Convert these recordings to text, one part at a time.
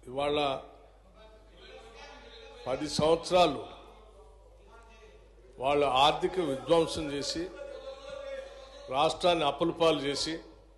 ఇవాళ 10 సంవత్సరాలు వాళ్ళ ఆర్థిక విధ్వంసం చేసి రాష్ట్రాన్ని అప్పులపాలు చేసి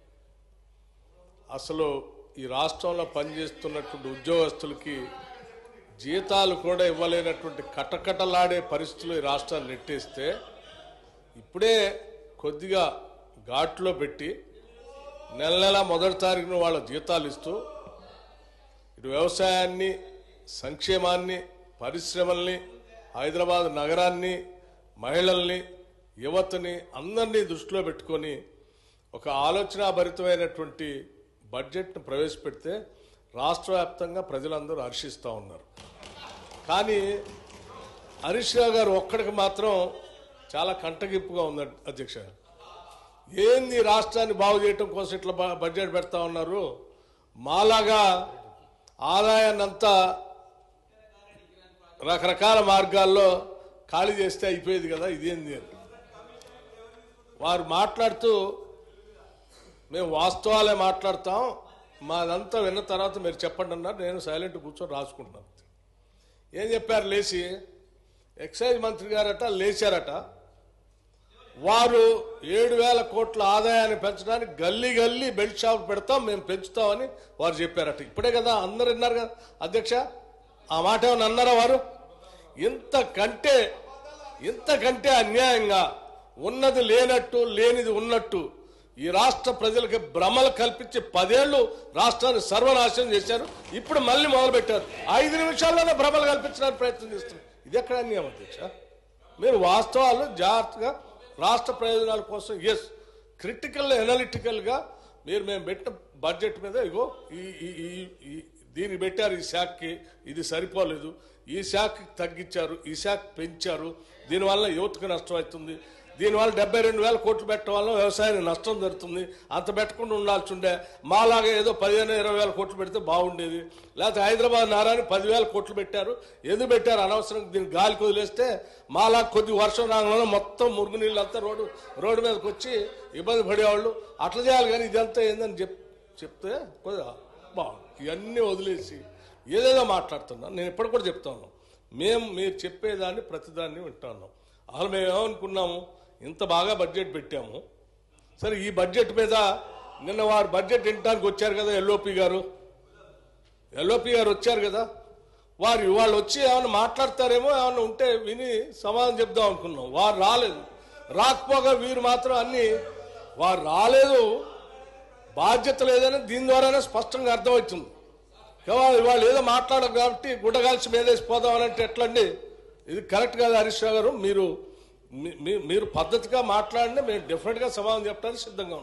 అసలు ఈ రాష్ట్రంలో పనిచేస్తున్నటువంటి ఉద్యోగస్తులకి జీతాలు కూడా ఇవ్వలేనటువంటి కటకటలాడే పరిస్థితులు ఈ రాష్ట్రాన్ని నెట్టేస్తే ఇప్పుడే కొద్దిగా ఘాట్లో పెట్టి నెల నెల మొదటి తారీఖున వాళ్ళ జీతాలు ఇస్తూ ఇటు వ్యవసాయాన్ని సంక్షేమాన్ని పరిశ్రమల్ని హైదరాబాద్ నగరాన్ని మహిళల్ని యువతని అందరినీ దృష్టిలో పెట్టుకొని ఒక ఆలోచనాభరితమైనటువంటి బడ్జెట్ను ప్రవేశపెడితే రాష్ట్ర వ్యాప్తంగా ప్రజలందరూ హర్షిస్తూ ఉన్నారు. కానీ హరీష్ రావు గారు ఒక్కడికి మాత్రం చాలా కంటగింపుగా ఉంది అధ్యక్ష. ఏంది రాష్ట్రాన్ని బాగు చేయటం కోసం ఇట్లా బడ్జెట్ పెడతా ఉన్నారు, మాలాగా ఆదాయాన్నంతా రకరకాల మార్గాల్లో ఖాళీ చేస్తే అయిపోయేది కదా, ఇదేంది అని వారు మాట్లాడుతూ మేము వాస్తవాలే మాట్లాడతాం, మాదంతా విన్న తర్వాత మీరు చెప్పండి అన్నారు. నేను సైలెంట్ కూర్చొని రాసుకుంటున్నాను. ఏం చెప్పారు? లేచి ఎక్సైజ్ మంత్రి గారట లేచారట, వారు 7,000 కోట్ల ఆదాయాన్ని పెంచడానికి గల్లీ గల్లీ బెల్ట్ షాప్ పెడతాం, మేము పెంచుతామని వారు చెప్పారట. ఇప్పుడే కదా అందరు విన్నారు కదా అధ్యక్ష, ఆ మాట ఏమన్నా అన్నారా వారు? ఇంతకంటే అన్యాయంగా ఉన్నది లేనట్టు లేనిది ఉన్నట్టు ఈ రాష్ట్ర ప్రజలకి భ్రమలు కల్పించి 10 ఏళ్లు రాష్ట్రాన్ని సర్వనాశనం చేశారు. ఇప్పుడు మళ్ళీ మొదలుపెట్టారు. 5 నిమిషాల్లోనే భ్రమలు కల్పించడానికి ప్రయత్నం చేస్తున్నారు. ఇది ఎక్కడ అన్యాయం అధ్యక్ష? మీరు వాస్తవాలు జాగ్రత్తగా రాష్ట్ర ప్రయోజనాల కోసం క్రిటికల్ ఎనాలిటికల్గా మేము పెట్టిన బడ్జెట్ మీద ఇగో దీనికి పెట్టారు, ఈ శాఖకి ఇది సరిపోలేదు, ఈ శాఖకి తగ్గించారు, ఈ శాఖ పెంచారు, దీనివల్ల యువతకు నష్టం అవుతుంది, దీనివల్ల 72,000 కోట్లు పెట్టడం వల్ల వ్యవసాయానికి నష్టం జరుగుతుంది, అంత పెట్టకుండా ఉండాల్సి ఉండే, మాలాగా ఏదో 15,000-20,000 కోట్లు పెడితే బాగుండేది, లేకపోతే హైదరాబాద్ నగరాన్ని 10,000 కోట్లు పెట్టారు, ఎందుకు పెట్టారు అనవసరంగా, దీన్ని గాలికి వదిలేస్తే మాలాగా కొద్ది వర్షం రాగానే మొత్తం మురుగునీళ్ళంతా రోడ్డు మీదకి వచ్చి ఇబ్బంది పడేవాళ్ళు, అట్లా చేయాలి. కానీ ఇదంతా ఏందని చెప్తే కొద్దిగా బాగుంది. ఇవన్నీ వదిలేసి ఏదేదో మాట్లాడుతున్నాం. నేను ఎప్పుడు కూడా చెప్తాను, మీరు చెప్పేదాన్ని ప్రతిదాన్ని వింటున్నాం. అసలు మేము ఏమనుకున్నాము, ఇంత బాగా బడ్జెట్ పెట్టాము, సరే ఈ బడ్జెట్ మీద నిన్న వారు బడ్జెట్ వినడానికి వచ్చారు కదా, ఎల్ఓపి గారు వచ్చారు కదా, వాళ్ళు వచ్చి ఏమైనా మాట్లాడతారేమో, ఏమైనా ఉంటే విని సమాధానం చెప్దాం అనుకున్నాం. వారు రాలేదు. రాకపోగా వీరు మాత్రం వారు రాలేదు, బాధ్యత లేదని దీని ద్వారానే స్పష్టంగా అర్థమవుతుంది. వాళ్ళు ఏదో మాట్లాడరు కాబట్టి గుడ్డగాల్చి మీదేసిపోదామని అంటే ఎట్లండి? ఇది కరెక్ట్ కాదు హరీష్ రావు గారు. మీరు పద్ధతిగా మాట్లాడినా మేము డెఫినెట్గా సమాధానం చెప్పడానికి సిద్ధంగా ఉన్నాం.